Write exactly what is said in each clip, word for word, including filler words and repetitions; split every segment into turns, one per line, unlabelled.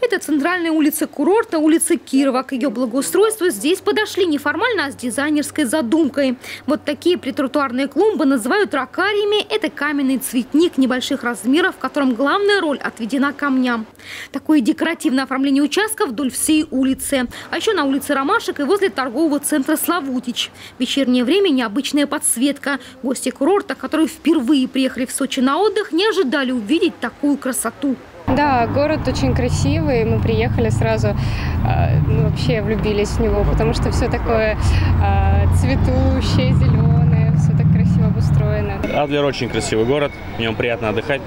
Это центральная улица курорта, улица Кирова. К ее благоустройству здесь подошли не формально, а с дизайнерской задумкой. Вот такие притротуарные клумбы называют ракариями. Это каменный цветник небольших размеров, в котором главная роль отведена камням. Такое декоративное оформление участка вдоль всей улицы. А еще на улице Ромашек и возле торгового центра Славутич. В вечернее время необычная подсветка. Гости курорта, которые впервые приехали в Сочи на отдых, не ожидали увидеть такую красоту.
Да, город очень красивый. Мы приехали сразу, э, ну, вообще влюбились в него, потому что все такое э, цветущее, зеленое, все так красиво обустроено.
Адлер очень красивый город, в нем приятно отдыхать.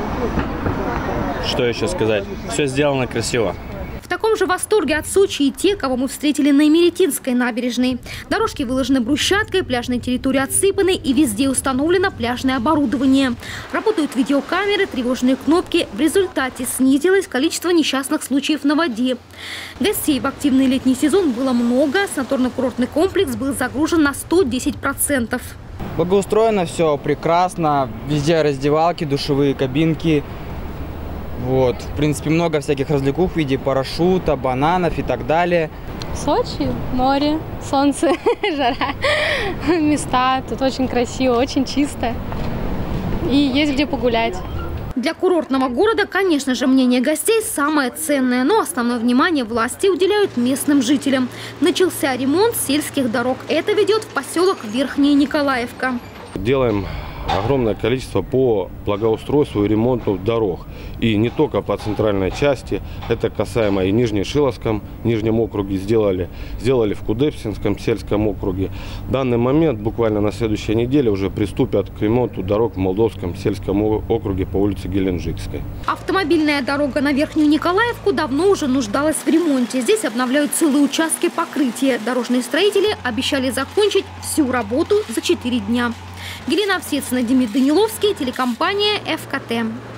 Что еще сказать? Все сделано красиво.
В таком же восторге от Сочи и те, кого мы встретили на Имеретинской набережной. Дорожки выложены брусчаткой, пляжные территории отсыпаны и везде установлено пляжное оборудование. Работают видеокамеры, тревожные кнопки. В результате снизилось количество несчастных случаев на воде. Гостей в активный летний сезон было много. Санаторно-курортный комплекс был загружен на сто десять процентов.
Благоустроено все прекрасно. Везде раздевалки, душевые кабинки. Вот, в принципе, много всяких развлекух в виде парашюта, бананов и так далее.
Сочи, море, солнце, жара, места. Тут очень красиво, очень чисто. И есть где погулять.
Для курортного города, конечно же, мнение гостей самое ценное, но основное внимание власти уделяют местным жителям. Начался ремонт сельских дорог. Это ведет в поселок Верхняя Николаевка.
Делаем огромное количество по благоустройству и ремонту дорог. И не только по центральной части, это касаемо и Нижнешиловском, Нижнем округе сделали, сделали в Кудепсинском сельском округе. В данный момент, буквально на следующей неделе, уже приступят к ремонту дорог в Молдовском сельском округе по улице Геленджикской.
Автомобильная дорога на Верхнюю Николаевку давно уже нуждалась в ремонте. Здесь обновляют целые участки покрытия. Дорожные строители обещали закончить всю работу за четыре дня. Елена Овсецина, Демид Даниловский, телекомпания эф ка тэ.